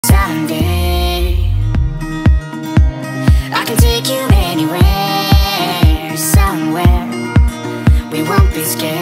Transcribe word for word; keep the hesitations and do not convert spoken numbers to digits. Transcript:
Someday I can take you anywhere, somewhere we won't be scared.